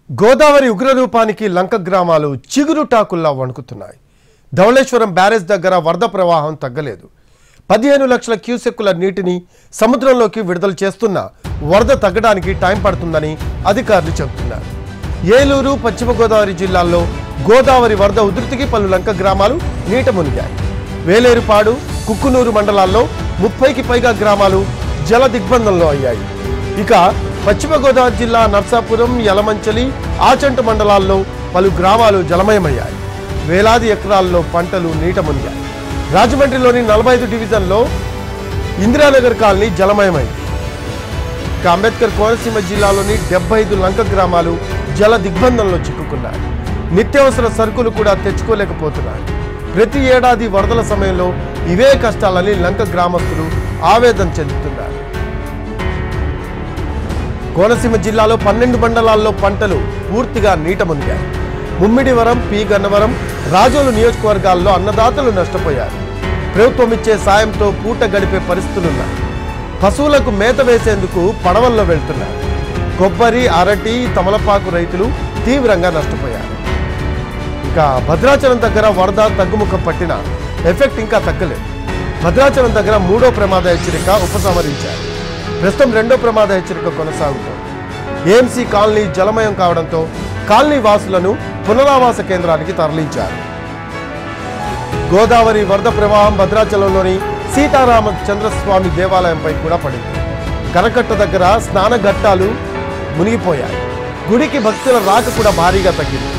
గోదావరి ఉగ్రరూపానికి లంక గ్రామాలు చిగురుటాకుల్లా వణుకుతున్నాయి. ధవళేశ్వరం బ్యారేజ్ దగ్గర వరద ప్రవాహం తగ్గలేదు. 15 లక్షల క్యూసెక్కుల నీటిని సముద్రంలోకి విడుదల చేస్తున్న వరద తగ్గడానికి టైం పడుతుందని అధికారులు చెబుతున్నారు. ఏలూరు, పశ్చిమ గోదావరి జిల్లాల్లో గోదావరి వరద ఉధృతికి పలు లంక గ్రామాలు నీట మునిగాయి. వేలేరుపాడు, కుక్కునూరు మండలాల్లో 30కి పైగా గ్రామాలు జల దిగ్బంధంలో అయ్యాయి. ఇక పశ్చిమ గోదావరి జిల్లా నర్సాపురం, యలమంచలి, ఆచంట మండలాల్లో పలు గ్రామాలు జలమయమయ్యాయి. వేలాది ఎకరాల్లో పంటలు నీట మునిగాయి. రాజమండ్రిలోని 45 డివిజన్లో ఇందిరానగర్ కాలనీ జలమయమైంది. ఇక అంబేద్కర్ కోనసీమ జిల్లాలోని 75 లంక గ్రామాలు జల దిగ్బంధంలో చిక్కుకున్నాయి. నిత్యావసర సరుకులు కూడా తెచ్చుకోలేకపోతున్నాయి. ప్రతి ఏడాది వరదల సమయంలో ఇవే కష్టాలని లంక గ్రామస్తులు ఆవేదన చెందుతున్నారు. కోనసీమ జిల్లాలో 12 మండలాల్లో పంటలు పూర్తిగా నీట మునిగాయి. ముమ్మిడివరం, పి గన్నవరం, రాజోలు నియోజకవర్గాల్లో అన్నదాతలు నష్టపోయారు. ప్రభుత్వం ఇచ్చే సాయంతో పూట గడిపే పరిస్థితులున్నాయి. పశువులకు మేత వేసేందుకు పడవల్లో వెళ్తున్నారు. కొబ్బరి, అరటి, తమలపాకు రైతులు తీవ్రంగా నష్టపోయారు. ఇక భద్రాచలం దగ్గర వరద తగ్గుముఖం పట్టిన ఎఫెక్ట్ ఇంకా తగ్గలేదు. భద్రాచలం దగ్గర 3వ ప్రమాద హెచ్చరిక ఉపసంహరించారు. ప్రస్తుతం 2వ ప్రమాద హెచ్చరిక కొనసాగుతోంది. ఏఎంసీ కాలనీ జలమయం కావడంతో కాలనీ వాసులను పునరావాస కేంద్రానికి తరలించారు. గోదావరి వరద ప్రవాహం భద్రాచలంలోని సీతారామచంద్రస్వామి దేవాలయంపై కూడా పడింది. కరకట్ట దగ్గర స్నాన ఘట్టాలు మునిగిపోయాయి. గుడికి భక్తుల రాక కూడా భారీగా తగ్గింది.